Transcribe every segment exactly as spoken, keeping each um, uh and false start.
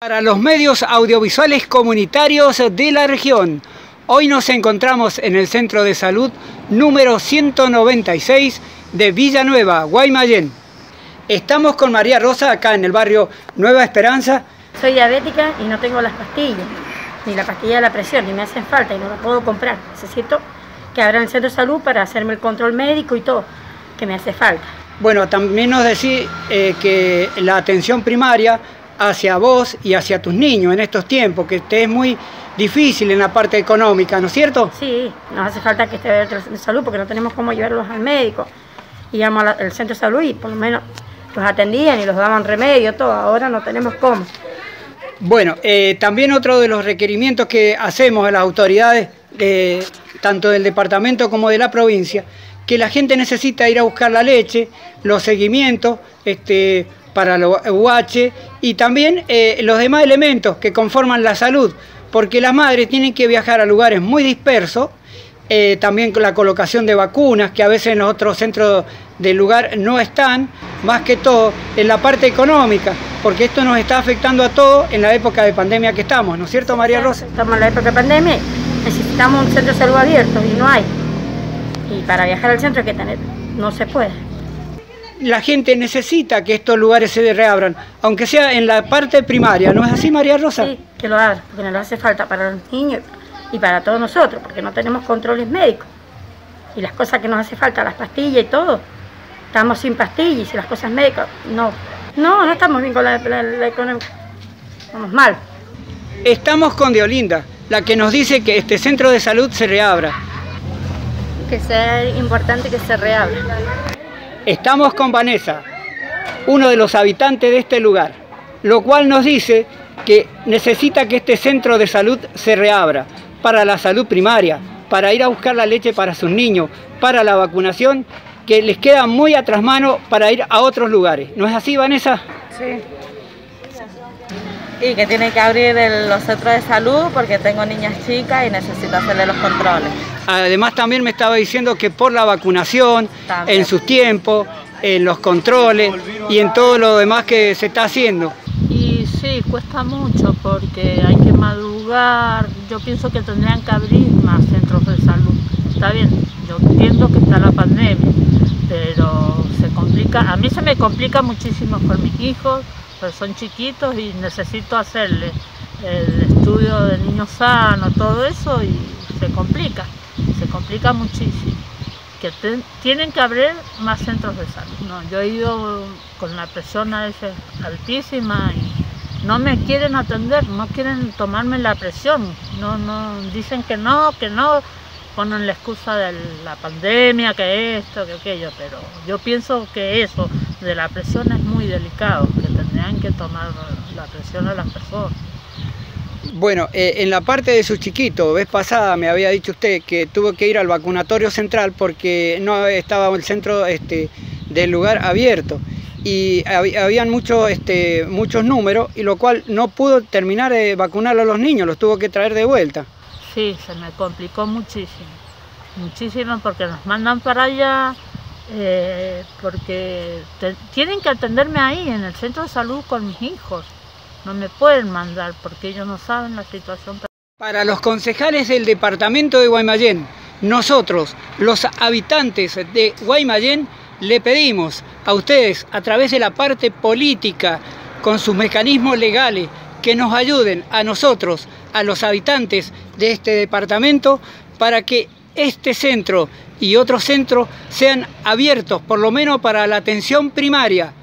Para los medios audiovisuales comunitarios de la región, hoy nos encontramos en el Centro de Salud número ciento noventa y seis de Villanueva, Guaymallén. Estamos con María Rosa acá en el barrio Nueva Esperanza. Soy diabética y no tengo las pastillas, ni la pastilla de la presión, ni me hacen falta y no la puedo comprar. Necesito que abran el centro de salud para hacerme el control médico y todo, que me hace falta. Bueno, también nos decís eh, que la atención primaria hacia vos y hacia tus niños en estos tiempos, que te es muy difícil en la parte económica, ¿no es cierto? Sí, nos hace falta que esté abierto el centro de salud porque no tenemos cómo llevarlos al médico. Íbamos al centro de salud y por lo menos los atendían y los daban remedio, todo. Ahora no tenemos cómo. Bueno, eh, también otro de los requerimientos que hacemos a las autoridades, eh, tanto del departamento como de la provincia, que la gente necesita ir a buscar la leche, los seguimientos este, para los U H y también eh, los demás elementos que conforman la salud, porque las madres tienen que viajar a lugares muy dispersos, eh, también con la colocación de vacunas, que a veces en los otros centros del lugar no están, más que todo en la parte económica, porque esto nos está afectando a todos en la época de pandemia que estamos, ¿no es cierto, María Rosa? Estamos en la época de pandemia, necesitamos un centro de salud abierto y no hay. Y para viajar al centro hay que tener, no se puede. La gente necesita que estos lugares se reabran, aunque sea en la parte primaria, ¿no es así, María Rosa? Sí, que lo abran, porque nos hace falta para los niños y para todos nosotros, porque no tenemos controles médicos. Y las cosas que nos hace falta, las pastillas y todo, estamos sin pastillas y las cosas médicas, no. No, no estamos bien con la, la, la economía, estamos mal. Estamos con Deolinda, la que nos dice que este centro de salud se reabra. Que sea importante que se reabra. Estamos con Vanessa, uno de los habitantes de este lugar, lo cual nos dice que necesita que este centro de salud se reabra para la salud primaria, para ir a buscar la leche para sus niños, para la vacunación, que les queda muy atrás mano para ir a otros lugares. ¿No es así, Vanessa? Sí. Y que tiene que abrir el, los centros de salud porque tengo niñas chicas y necesito hacerle los controles. Además también me estaba diciendo que por la vacunación, también en sus tiempos, en los controles y en todo lo demás que se está haciendo. Y sí, cuesta mucho porque hay que madrugar. Yo pienso que tendrían que abrir más centros de salud. Está bien, yo entiendo que está la pandemia, pero se complica. A mí se me complica muchísimo con mis hijos, pues son chiquitos y necesito hacerle el estudio de niños sanos, todo eso, y se complica, se complica muchísimo. Que te, tienen que abrir más centros de salud. No, yo he ido con la presión a veces altísima y no me quieren atender, no quieren tomarme la presión, no, no, dicen que no, que no, ponen la excusa de la pandemia, que esto, que aquello, pero yo pienso que eso de la presión es muy delicado, que tendrían que tomar la presión a las personas. Bueno, eh, en la parte de su chiquito, vez pasada me había dicho usted que tuvo que ir al vacunatorio central porque no estaba el centro este, del lugar abierto y hab habían muchos este, muchos números, y lo cual no pudo terminar de vacunar a los niños, los tuvo que traer de vuelta. Sí, se me complicó muchísimo, muchísimo porque nos mandan para allá, eh, porque te, tienen que atenderme ahí en el centro de salud con mis hijos. No me pueden mandar porque ellos no saben la situación. Para los concejales del departamento de Guaymallén, nosotros, los habitantes de Guaymallén, le pedimos a ustedes, a través de la parte política, con sus mecanismos legales, que nos ayuden a nosotros, a los habitantes de este departamento, para que este centro y otros centros sean abiertos, por lo menos para la atención primaria.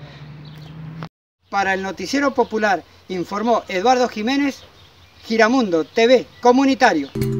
Para el Noticiero Popular informó Eduardo Jiménez, Giramundo T V Comunitario.